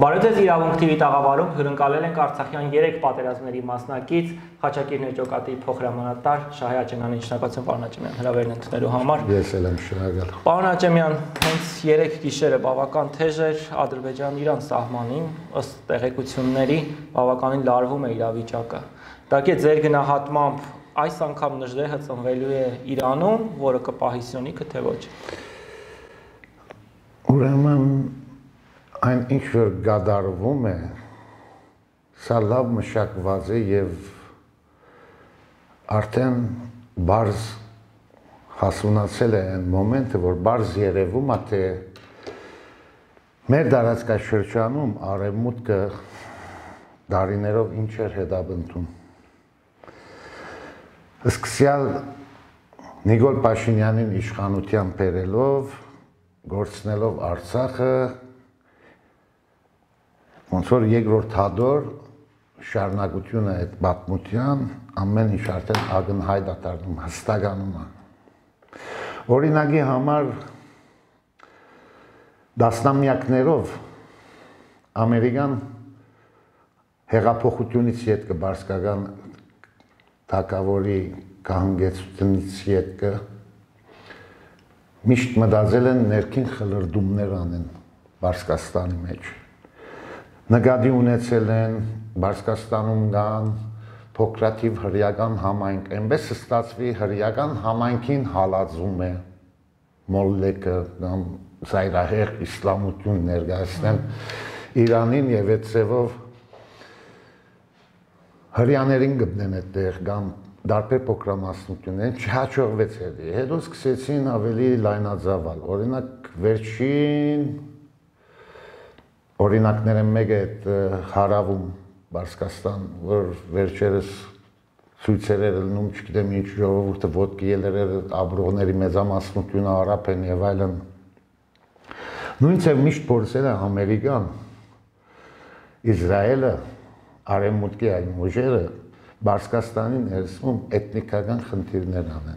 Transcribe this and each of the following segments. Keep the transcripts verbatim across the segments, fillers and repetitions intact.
Բարև ձեզ իրավունք Թ V տաղավարում հյուրընկալել ենք Արցախյան երեք պատերազմների մասնակից Խաչակիր Նեջոկատի փոխհրամանատար Շահե Աճեմյանին։ Շնորհակալություն պարոն Աճեմյան հրավերն ընդունելու համար։ Ես էլ եմ շնորհակալ։ Պարոն Աճեմյան, հենց երեք գիշերը բավական թեժ էր Ադրբեջան-Իրան սահմանին, ըստ տեղեկությունների բավականին լարվում է իրավիճակը։ Դակե ձեր գնահատմամբ այս անգամ նժդեհը ծնվելու է Իրանում, որը կպահի Սյունիքը, թե ոչ։ Ուրեմն այն ինչ որ գադարվում է, սա լավ մշակված է եւ արդեն բարձ հասունացել է այն մոմենտը, որ բարձ երևում է, թե մեր տարածքաշրջանում արևմուտքը դարիներով ինչ էր հետապնդում։ Սկսյալ Նիկոլ Փաշինյանին իշխանության բերելով, գործնելով Արցախը, ոնց որ երկրորդ հադոր շարունակությունը այդ պատմության ամեն ինչ արդեն ակնհայտ է դառնում, հստականում է։ Օրինակի համար դասնամյակներով ամերիկան հեղափոխությունից յետքը բարսկական թագավորի կահնգեցությունից յետքը միշտ մտածել են ներքին խլրդումներ անեն Բարսկաստանի մեջ։ Նկատի ունեցել են Բարսկաստանում կան փոքրաթիվ հրեական համայնք, այնպես ստացվի հրեական համայնքին հալածում է մոլլեկը կամ զայրահեղ իսլամություն ներկայացնեն Իրանին եւ այդ ձևով հրեաներին գտնեն այդտեղ կամ դարբեր փոքրամասնություններ չհաջողվեց էլի։ Հետո սկսեցին ավելի լայնածավալ։ Օրինակ վերջին օրինակները մեկը այդ հարավում Բարսկաստան, որ վերջերս ցույցեր էր ելնում, չգիտեմ ինչ ժողովուրդը ոտքի ելերել աբրողների մեծամասնությունը արաբ են եւ այլն։ Նույնիսկ միշտ փորձել է Ամերիկան, Իսրայելը, Արևմուտքի այլ ուժերը Բարսկաստանի ներսում էթնիկական խնդիրներ անեն։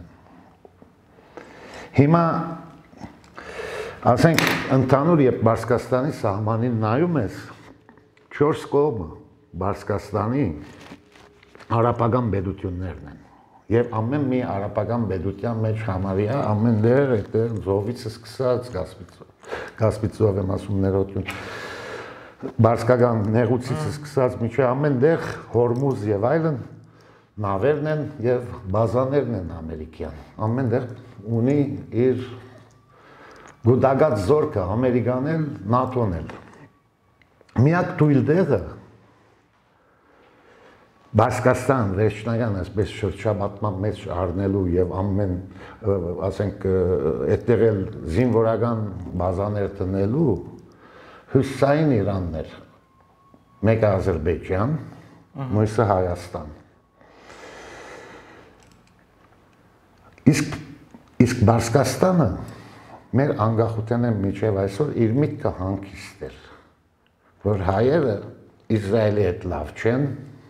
Հիմա ասենք ընդհանուր երբ Բարսկաստանի սահմանին նայում ես, չորս կողմը Բարսկաստանի արաբական պետություններն են։ Եվ ամեն մի արաբական պետության մեջ համարյա ամեն դեր այդտեղ Զովիցը սկսած Կասպիցով եմ ասում ներոտություն Բարսկական նեղուցից սկսած միջի ամեն դեր Հորմուզ եւ այլն նավերն են եւ բազաներն են ամերիկյան։ Ամեն դեր ունի իր գուտագած զորքը, Ամերիկան էլ, ՆԱՏՕ-ն էլ։ Միակ թույլ տեղը Բարսկաստան վերջնական այսպես շրջապատման մեջ առնելու եւ ամեն ասենք այդտեղ էլ զինվորական բազաներ տնելու հյուսային Իրանն էր, մեկը Ադրբեջան, մյուսը Հայաստան։ Իսկ իսկ Բարսկաստանը մեր անկախության միջև այսօր իր միտքը հանգիստ էր, որ հայերը Իսրայելի հետ լավ չեն,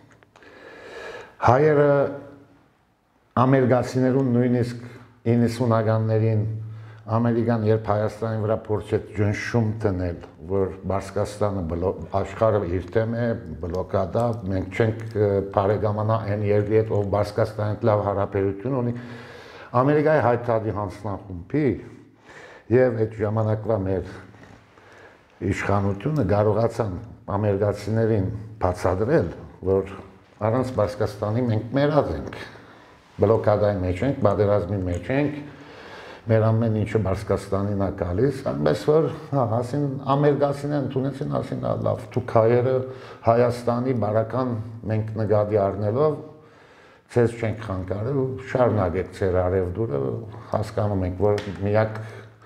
հայերը ամերիկացիներուն նույնիսկ իննսունականներին Ամերիկան երբ Հայաստանի վրա փորձեց ջնշում տնել, որ Բարսկաստանը աշխարհը իր թեմ է, բլոկադա, մենք չենք բարեկամանա այն երկրի հետ, ով Բարսկաստանի հետ լավ հարաբերություն ունի, Ամերիկայի հայտարարի հանձնախումբի եւ այդ ժամանակվա մեր իշխանությունը կարողացան ամերիկացիներին բացատրել, որ առանց Բարսկաստանի մենք մեռած ենք, բլոկադայի մեջ ենք, պատերազմի մեջ ենք, մեր ամեն ինչը Բարսկաստանին է գալիս, այնպես որ ասին ամերիկացիներն ընդունեցին, ասին լավ, դուք հայերը Հայաստանի բարական մենք նկատի առնելով ցեզ չենք խանգարել ու շարունակեք ձեր արևդուրը, հասկանում ենք, որ միակ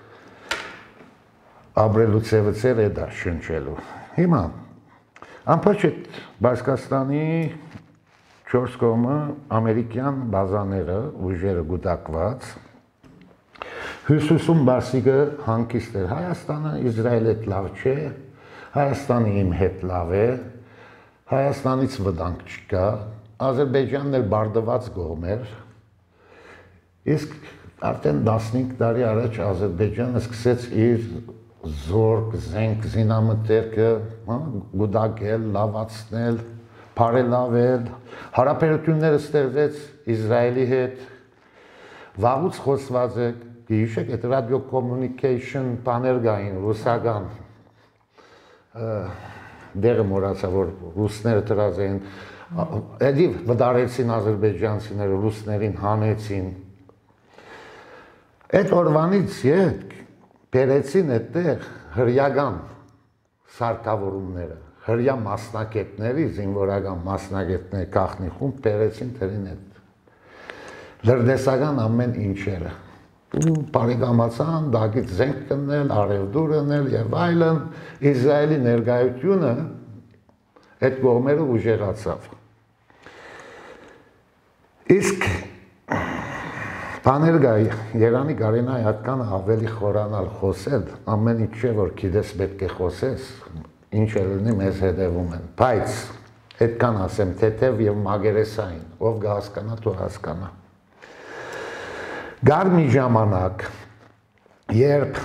ապրելու ձևը ձեր է դա շնչելու։ Հիմա անփոյ այդ Բարսկաստանի չորս կողմը ամերիկյան բազաները, ուժերը գուտակված Հյուսիսում Բարսիկը հանգիստ էր, Հայաստանը Իսրայելի հետ լավ չէ, Հայաստանը իմ հետ լավ է, Հայաստանից վտանգ չկա, Ադրբեջանն էլ բարդված կողմ էր, իսկ արդեն տասնհինգ տարի առաջ Ադրբեջանը սկսեց իր զորք, զենք, զինամթերքը, գուդակել, լավացնել, բարելավել, հարաբերությունները ստեղծեց Իսրայելի հետ, վաղուց խոսված է, գիշեք այդ radio communication բաներ կային, ռուսական, դեղը մոռացա, որ ռուսները դրած էին, էդի վդարեցին ադրբեջանցիները, ռուսներին հանեցին, այդ օրվանից ետ բերեցին այդտեղ հրյական սարքավորումները, հրյա մասնակետների, զինվորական մասնակետների կախնի խումբ բերեցին դրին այդ լրտեսական ամեն ինչերը։ Ու բարեկամացան, դակից զենք կնել, արևդուր ընել եւ այլն, Իսրայելի ներկայությունը այդ կողմերը ուժեղացավ։ Իսկ Բաներ գայ, Երանի Գարինայի հատկանը ավելի խորանալ խոսել, ամեն ինչ չէ, որ գիտես պետք է խոսես, ինչ է լինի մեզ հետևում են, բայց այդքան ասեմ թեթև եւ մագերեսային, ով կհասկանա, թող հասկանա։ Գար մի ժամանակ, երբ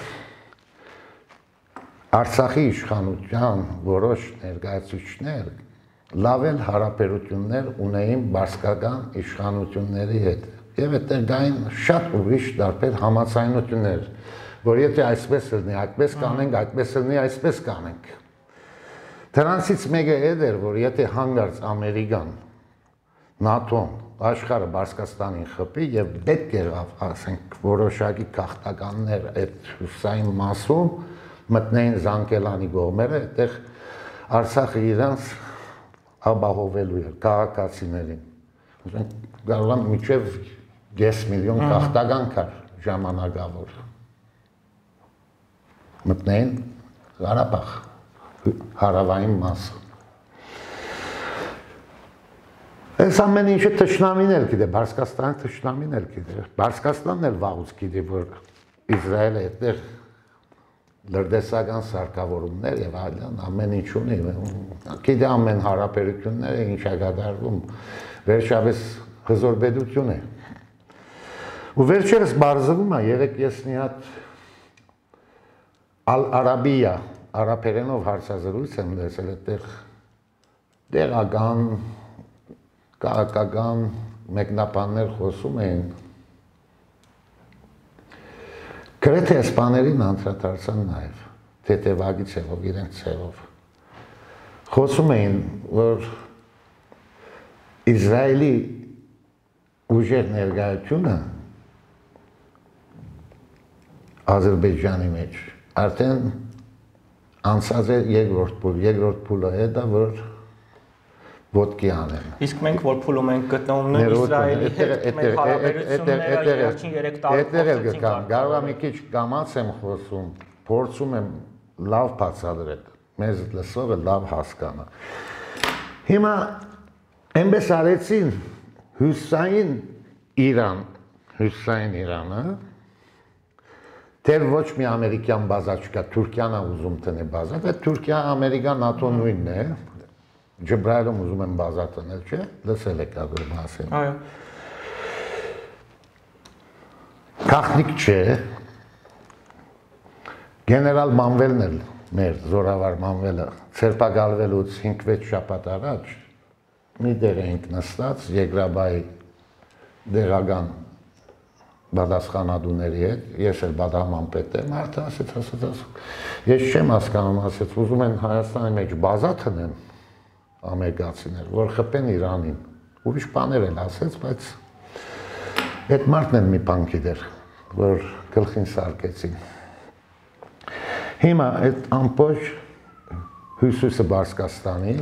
Արցախի իշխանության որոշ ներկայացուցիչներ լավ էլ հարաբերություններ ունեին բարձրական իշխանությունների հետ։ Եվ այդտեղ կային շատ ուրիշ տարբեր համաձայնություններ, որ եթե այսպես լինի, այդպես կանենք, այդպես լինի, այսպես կանենք։ Դրանցից մեկը այդ էր, որ եթե հանգարց Ամերիկան, ՆԱՏՕ-ն, աշխարհը Բարձրաստանին խփի եւ պետք եղավ, ասենք, որոշակի քաղաքականներ այդ հյուսային մասում մտնեին Զանգելանի կողմերը, այդտեղ Արցախը իրանց ապահովելու էր քաղաքացիներին։ Կարող եմ միջև կես միլիոն քաղաքական կար ժամանակավոր։ Մտնեին Ղարաբաղ, հարավային մասը։ Այս ամեն ինչը թշնամին էլ գիտե, Բարձրաստանը թշնամին էլ գիտե, Բարձրաստանն էլ վաղուց գիտե, որ Իսրայելը այդտեղ լրտեսական սարքավորումներ եւ այլն ամեն ինչ ունի, գիտե ամեն հարաբերությունները ինչ է կատարվում, վերջապես հզոր պետություն է։ Ու վերջերս բարձվում է, երեք ես մի հատ Ալ-Արաբիա, արաբերենով հարցազրույց եմ լսել, այդտեղ տեղական, քաղաքական մեկնաբաններ խոսում էին, գրեթե իսպաներին անդրադարձան նաև, թեթևակի ցեղով, իրենց ցեղով։ Խոսում էին, որ Իսրայելի ուժեղ ներկայությունը Ադրբեջանի մեջ արդեն անցած է երկրորդ փուլ, երկրորդ փուլը հետա, որ ոտքի անեն։ Իսկ մենք որ փուլում ենք գտնվում նույն Իսրայելի հետ մեր հարաբերությունները վերջին երեք տարում կարող եմ մի քիչ կամաց եմ խոսում, փորձում եմ լավ բացատրել, մեզ լսողը լավ հասկանա։ Հիմա այնպես արեցին հյուսային Իրան, հյուսային Իրանը, դեռ ոչ մի ամերիկյան բազա չկա, Թուրքիան է ուզում տնի բազա, դա Թուրքիա, Ամերիկա, ՆԱՏՕ նույնն է, Ջբրայելում ուզում են բազա տնել, չէ՞, լսել եք ագր մասին։ Այո։ Գաղտնիք չէ, գեներալ Մանվելն էլ, մեր զորավար Մանվելը, ցերպակալվելուց հինգ-վեց շաբաթ առաջ մի դեր էինք նստած Եգրաբայի դեղական բադասխանադուների հետ, ես էլ բադահման պետ եմ, մարդը ասեց, ասեց, ասեց, ես չեմ հասկանում, ասեց, ուզում են Հայաստանի մեջ բազա տնեն ամերիկացիներ, որ խփեն Իրանին, ուրիշ բաներ էլ ասեց, բայց այդ մարդն էլ մի բան գիտեր, որ գլխին սարքեցին։ Հիմա այդ ամբողջ հյուսիսը Բարձրաստանի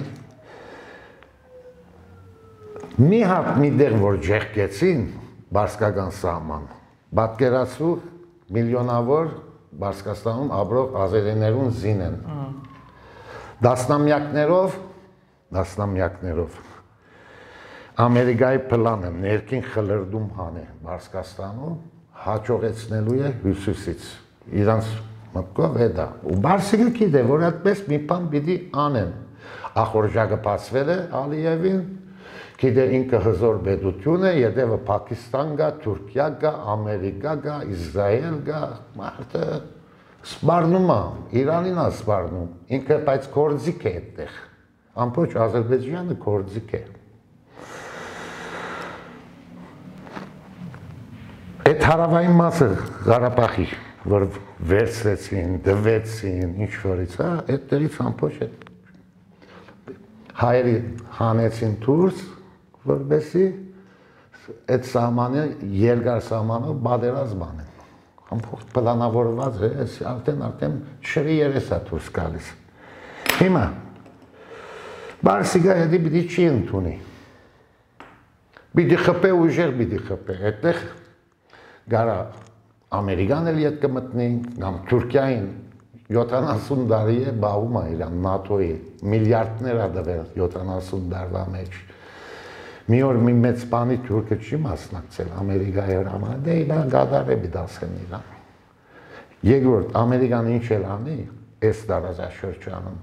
մի հատ մի դեր, որ ջեղկեցին Բարձրական սահման, պատկերացու միլիոնավոր Բարձրաստանում ապրող ազերիներուն զին են։ Դասնամյակներով, դասնամյակներով Ամերիկայի պլանը ներքին խլրդում հանե Բարձրաստանում հաջողեցնելու է հյուսիսից։ Իրանց մտքով է դա։ Ու Բարսիկը գիտե, որ այդպես մի բան պիտի անեն։ Ախորժակը բացվել է Ալիևին, գիտե ինքը հզոր պետություն է, յետևը Պակիստան գա, Թուրքիա գա, Ամերիկա գա, Իսրայել գա, մարդը Սպառնում է, Իրանին է սպառնում, ինքը բայց կորձիկ է այդտեղ։ Ամբողջ Ադրբեջանը կորձիկ է։ Այդ հարավային մասը Ղարաբաղի, որ վերցրեցին, դվեցին, ինչ որից, հա, այդտեղից ամբողջ այդ հայերի հանեցին դուրս, որովհետեւ այդ սահմանը երկար սահմանով բادرազմ անեն։ Ամբողջ պլանավորված է, արդեն արդեն շրի երես է դուրս գալիս։ Հիմա Բարսիգա հետի պիտի չի ընդունի։ Պիտի խփե ուժեղ պիտի խփե, այդտեղ գարա Ամերիկան էլ իդ կմտնի, կամ Թուրքիային յոթանասուն տարի է բաղում է իրան նատոյի, միլիարդներ է դվել յոթանասուն տարվա մեջ։ Մի օր մի մեծ բանի Թուրքը չի մասնակցել Ամերիկայի հրաման, դե իրան գադար է բիդասեն իրան։ Երկրորդ, Ամերիկան ինչ էլ անի, այս տարածաշրջանում,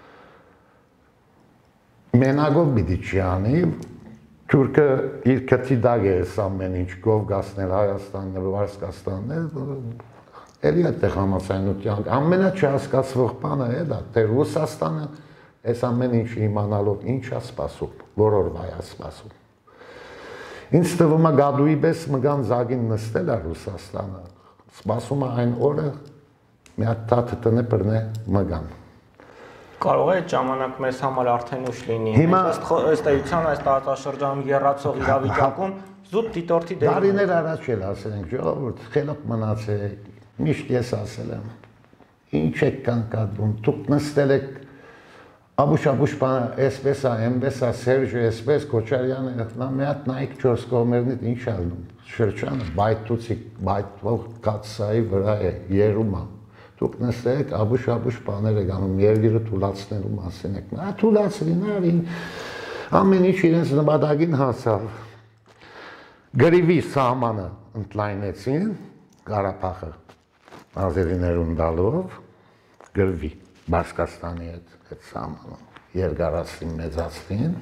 մենակով պիտի չի անի, Թուրքը իր քթի դագ է այս ամեն ինչ գով գասնել Հայաստանն ու Վարսկաստանն, էլի այդտեղ համաձայնության, ամենաչհասկացվող բանը է դա, թե Ռուսաստանը այս ամեն ինչը իմանալով ինչ է սպասում, որորվա է սպասում։ Ինձ թվում է գադուի պես մգան զագին նստել է Ռուսաստանը, սպասում է այն օրը մի հատ թաթը տնե բռնե մգան։ Կարող է այդ ժամանակ մեզ համար արդեն ուշ լինի։ Ըստ էության այս տարածաշրջանում եռացող իրավիճակում զուտ դիտորդի դեր։ Տարիներ առաջ էլ ասենք, ժողովուրդ, խելոք մնացեք, միշտ ես ասել եմ, ինչ եք կանկատվում, դուք նստել եք Աբուշ-աբուշ բանը, էսպես է, էնպես է, Սերժը, էսպես, Քոչարյանը, նա մի հատ նայեք չորս կողմերնից ինչ է ալնում, շրջանը բայտուցիկ, բայտվող կացայի վրա է, երում է, դուք նստել եք աբուշ-աբուշ բաներ եք անում, երկիրը թուլացնելու մասին եք, նա թուլացրին, արին, ամեն ինչ իրենց նպատակին հասավ, գրիվի սահմանը ընդլայնեցին, Ղարաբաղը ազերիներուն տալով, գրվի Բարսկաստանի հետ այդ սահմանը երկարացրին, մեծացրին,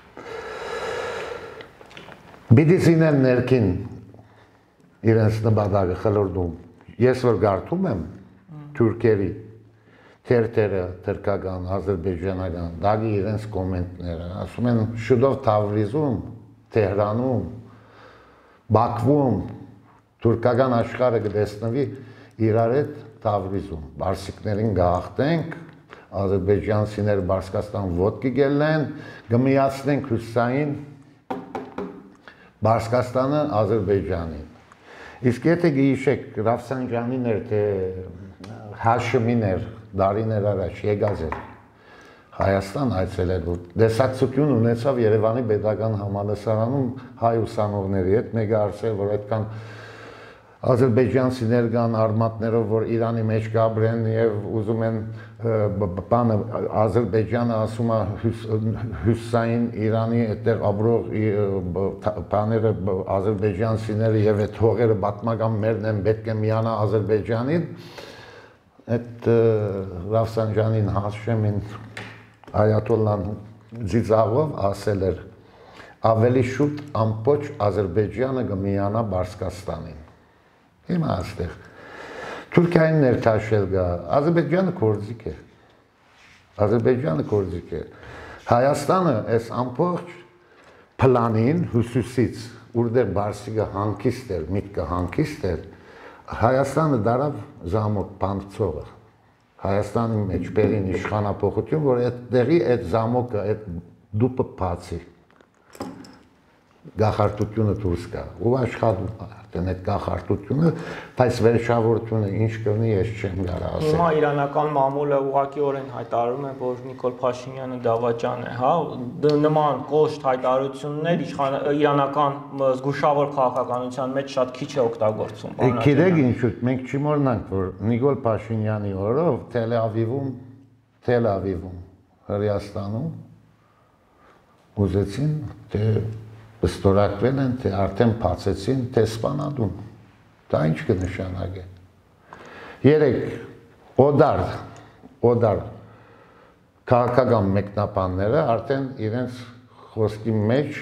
պիտի զինեն ներքին իրենց նպատակը խլորդում, ես որ գարթում եմ թուրքերի թերթերը, թրկական, ադրբեջանական, դագի իրենց կոմենտները, ասում են շուտով Թավրիզում, Թեհրանում, Բաքվում, թուրքական աշխարհը կտեսնվի իրար հետ Թավրիզում, բարսիկներին գաղթենք, ադրբեջանցիներ Բարսկաստան ոտքի գելեն, գմիացնենք հյուսային Բարսկաստանը Ադրբեջանին։ Իսկ եթե գիշեք Ռաֆսանջանին էր, թե Հաշմին էր, դարիներ առաջ եկած էր Հայաստան այցելելու, դեսակցություն ունեցավ Երևանի պետական համալսարանում հայ ուսանողների հետ, մեկը ասել, որ այդքան ադրբեջանցիներ կան արմատներով, որ Իրանի մեջ գաբրեն եւ ուզում են բանը Ադրբեջանը ասում է հյուսային Իրանի այդտեղ ապրող բաները ադրբեջանցիները եւ այդ հողերը պատմական մերն են, պետք է միանա Ադրբեջանին, այդ Ռաֆսանջանին Հաշեմին Այաթոլլան ծիծաղով ասել էր ավելի շուտ ամբողջ Ադրբեջանը կմիանա Բարսկաստանին։ Հիմա այստեղ Թուրքիային ներքաշել գա, Ադրբեջանը կորձիկ է, Ադրբեջանը կորձիկ է, Հայաստանը այս ամբողջ պլանին հյուսիսից, որտեղ Բարսիգը հանգիստ էր, միտքը հանգիստ էր, Հայաստանը դարավ զամոք բանցողը, Հայաստանի մեջ բերին իշխանապողություն, որ այդտեղի այդ զամոկը, այդ դուպը բացի, գախարտությունը դուրս գա, ու աշխատում արդեն այդ գախարտությունը, բայց վերջավորությունը ինչ կլինի, ես չեմ կարա ասել։ Հիմա իրանական մամուլը ուղղակիորեն հայտարարում է, որ Նիկոլ Փաշինյանը դավաճան է, հա, նման կոշտ հայտարարություններ իրանական զգուշավոր քաղաքականության մեջ շատ քիչ է օգտագործվում։ Գիտեք ինչու, մենք չմոռանանք, որ Նիկոլ Փաշինյանի օրով Թել Ավիվում, Թել Ավիվում, Հրեաստանում ուզեցին, թե ստորակվել են, թե արդեն բացեցին, թե Սպանադում, դա ինչ կնշանակե։ Երեք օդար, օդար քաղաքական մեկնաբանները արդեն իրենց խոսքի մեջ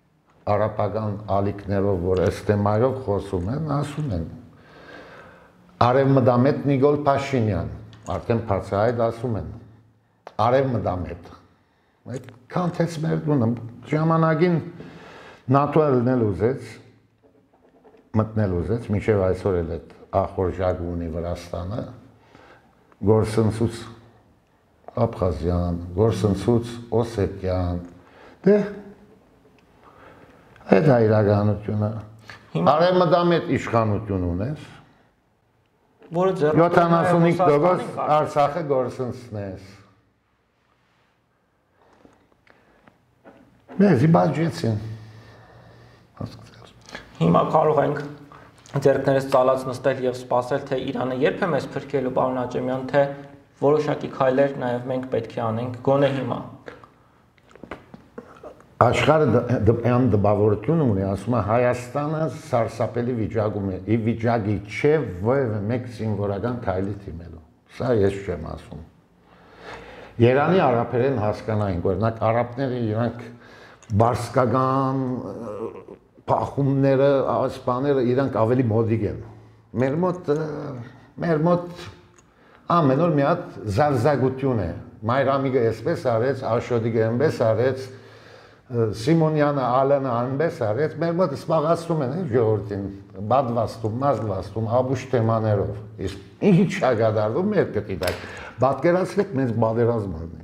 արաբական ալիքներով, որ այս թեմայով խոսում են, ասում են Արևմտամետ Նիկոլ Փաշինյան, արդեն բարձրահայտ ասում են, արևմտամետ, այդ կանթեց մեր դունը, ժամանակին նատոյը լնել ուզեց, մտնել ուզեց, մինչև այսօր էլ այդ ախորժակ ունի Վրաստանը, գործընծուց Աբխազյան, գործընծուց Օսետյան, դե, այդ է իրականությունը, արևմտամետ իշխանություն ունես, յոթանասունհինգ տոկոս Արցախը գործընծնես։ Մեզի բաժեցին։ Հիմա կարող ենք ձեռքներս ծալած նստել եւ սպասել, թե Իրանը երբ է մեզ փրկելու, պարոն Աճեմյան, թե որոշակի քայլեր նաեւ մենք պետք է անենք, գոնե հիմա։ Աշխարհը այն դպավորություն ունի, ասում է Հայաստանը սարսափելի վիճակում է, ի վիճակի չէ որևէ մեկ զինվորական քայլի դիմելու։ Սա ես չեմ ասում։ Երանի արաբերեն հասկանային, օրինակ արաբները իրանք բարսկական փախումները, ասպաները իրանք ավելի մոդիկ են։ Մեր մոտ մեր մոտ ամեն օր մի հատ զարզագություն է։ Մայրամիգը այսպես արեց, Աշոդիկը այնպես արեց, Սիմոնյանը, Ալենը այնպես արեց, մեր մոտ սպաղացնում են ժողովրդին, բադվաստում, մազվաստում, աբուշ թեմաներով, իսկ ինչ է կատարվում մեր կտի տակ, պատկերացրեք մեզ պատերազմ ունի։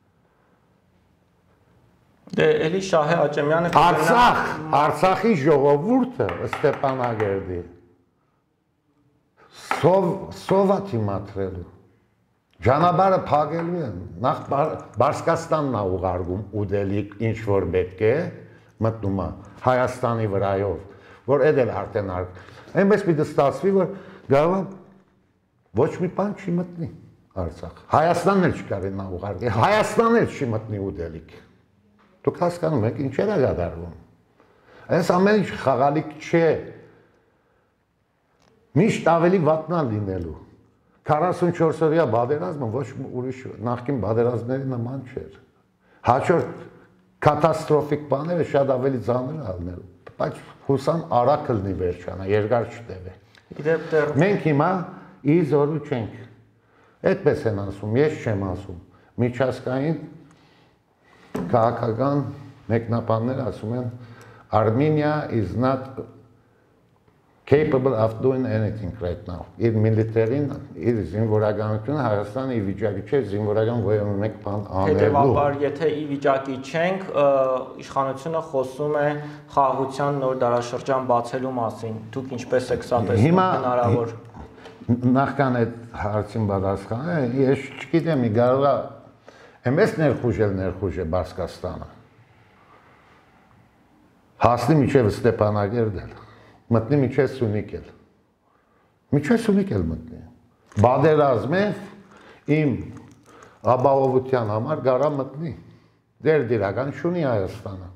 Դե էլի Շահե Աճեմյանը Արցախ, Արցախի ժողովուրդը Ստեփանագերդի սով սովաթի մատրելու Ճանապարհը փակելու են, նախ Բարսկաստանն է ուղարկում ուդելիք ինչ որ պետք է, մտնում է Հայաստանի վրայով, որ այդ էլ արդեն արկ։ Այնպես պիտի ստացվի, որ գավա ոչ մի բան չի մտնի Արցախ։ Հայաստանն էլ չկարի նա ուղարկի, Հայաստանն էլ չի մտնի ուդելիք։ Դուք հասկանում եք ինչ է կատարվում։ Այս ամեն ինչ խաղալիք չէ։ Միշտ ավելի վատնա լինելու։ քառասունչորս օրյա պատերազմը ոչ ուրիշ նախկին պատերազմների նման չէր։ Հաջորդ կատաստրոֆիկ բաները շատ ավելի ծանր ալնելու, բայց հուսամ արագ լինի վերջանա, երկար չտևի։ Մենք հիմա ի զորու չենք։ Այդպես են ասում, ես չեմ ասում։ Միջազգային քաղաքական մեկնաբաններ ասում են Armenia is not capable of doing anything right now. Իր միլիտարին, իր զինվորականությունը Հայաստանը ի վիճակի չէ զինվորական ոյում մեկ բան անելու։ Հետևաբար, եթե ի վիճակի չենք, իշխանությունը խոսում է խաղաղության նոր դարաշրջան բացելու մասին։ Դուք ինչպես եք սա տեսնում հնարավոր։ Նախքան այդ հարցին պատասխանը, ես չգիտեմ, կարող է εμես ներխուժել ներխուժ է Բարսկաստանը։ Հասնի միջև Ստեփանագերդել։ Մտնի միջև Սյունիքել, միջև Սյունիքել մտնի, բادرազմև իմ ապահովության համար գարա մտնի, դեր դիրական շունի Հայաստանը,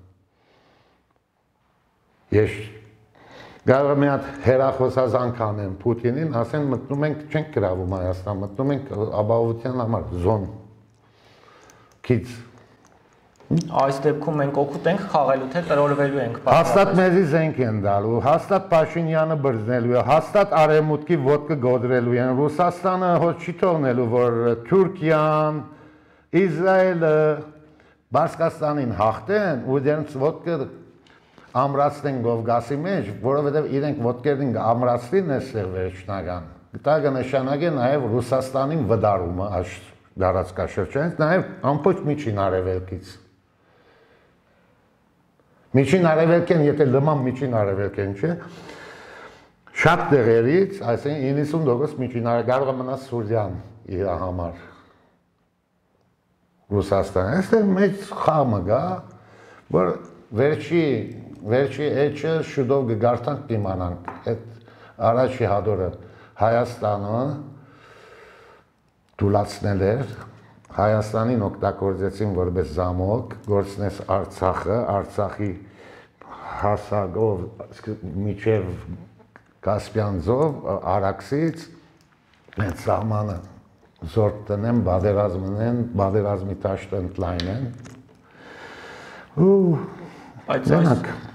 ես գարը մի հատ հերախոսազանք անեմ Պուտինին, ասեն մտնում ենք, չենք գրավում Հայաստան, մտնում ենք ապահովության համար, զոն, քիծ, Այս դեպքում մենք օգուտ ենք խաղալու, թե տրորվելու ենք։ Հաստատ մեզի զենք են դալու, հաստատ Փաշինյանը բրձնելու է, հաստատ արևմուտքի ոտքը գոդրելու են, Ռուսաստանը հոչ չի թողնելու, որ Թուրքիան, Իսրայելը Բարսկաստանին հաղթեն ու դրանց ոտքը ամրացնեն Կովկասի մեջ, որովհետև իրենք ոտքերին ամրացնին այստեղ վերջնական։ Դա կնշանակի նաև Ռուսաստանին վդարումը այս դարածքաշրջանից, նաև ամբողջ միջին արևելքից։ Միջին արևելքեն, եթե լման միջին արևելքեն չէ, շատ տեղերից, այսինքն իննսուն տոկոս միջին արևելք կարող է մնաց Սուրյան իր համար Ռուսաստան։ Այստեղ մեծ խաղը կա, որ վերջի վերջի էջը շուտով կգարտանք դիմանանք։ Այդ առաջի հատորը Հայաստանը դուլացնել էր, Հայաստանին օգտագործեցին որպես զամոք, գործնես Արցախը, Արցախի հասակով միջև Կասպյան ծով, Արաքսից, այդ սահմանը զորք տնեն, բادرազմնեն, բادرազմի տաշտ ընդլայնեն։ Ու Բայց այս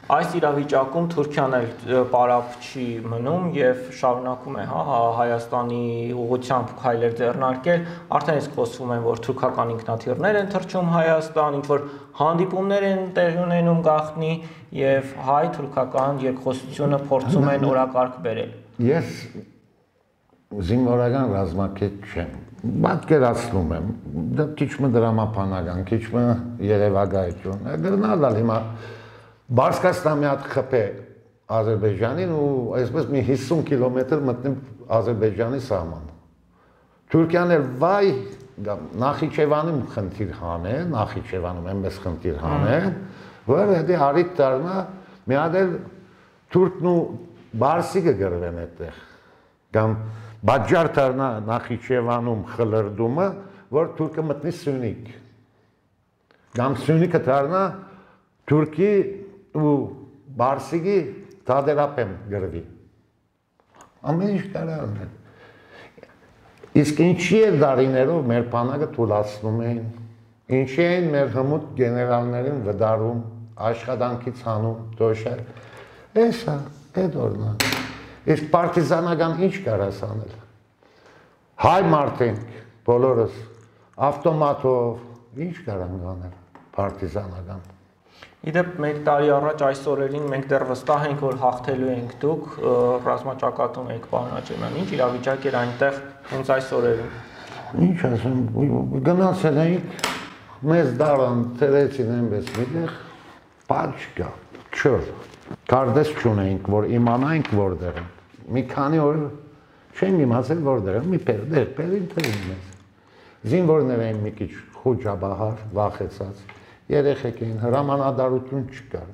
Այս իրավիճակում Թուրքիան էլ պարապ չի մնում եւ շարունակում է հա Հայաստանի ուղղությամբ քայլեր ձեռնարկել, արդեն իսկ խոսվում է, որ թուրքական ինքնաթիռներ են թռչում Հայաստան, ինչ որ հանդիպումներ են տեղի ունենում գաղտնի եւ հայ-թուրքական երկխոսությունը փորձում են օրակարգ բերել։ Ես զինվորական ռազմակետ չեմ, պատկերացնում եմ, դա քիչ մը դրամապանական, քիչ մը երևակայություն, գնալ հիմա Բարսկաստան մի հատ խփե Ադրբեջանին ու այսպես մի հիսուն կիլոմետր մտնեմ Ադրբեջանի սահման։ Թուրքիան էլ վայ Նախիջևանում խնդիր հանե, Նախիջևանում այնպես խնդիր հանե, որ հետի արիտ դառնա մի հատ էլ թուրքն ու բարսիկը գրվեն այդտեղ։ Կամ բաժար դառնա Նախիջևանում խլրդումը, որ թուրքը մտնի Սյունիք։ Կամ Սյունիքը դառնա Թուրքի ու բարսիկի դադերապեմ գրվի։ Ամեն ինչ կարա անել։ Իսկ ինչի է դարիներով մեր բանակը թուլացնում էին, ինչի էին մեր հմուտ գեներալներին վդարում, աշխատանքից հանում, դոշալ։ Էսա, էդ օրնա։ Իսկ պարտիզանական ինչ կարաս անել։ Հայ մարդենք, բոլորս, ավտոմատով, ինչ կարանք անել, պարտիզանական։ Իդեպ մեկ տարի առաջ այս օրերին մենք դեռ վստահ ենք, որ հաղթելու ենք դուք, ռազմաճակատում եք պարոն Աճեմյան, ինչ իրավիճակ էր այնտեղ հենց այս օրերին։ Ինչ ասեմ, գնացել էինք, մեզ դարան ծերեցին այնպես միտեղ, պաչ կա, չոր, կարդես չունեինք, որ իմանայինք որտեղ են, մի քանի օր չենք իմացել որտեղ են, մի պերդեր, պերին թրին մեզ, զինվորներ էին մի քիչ խուճաբահար, վախեցած, երեխեք էին, հրամանադարություն չկար,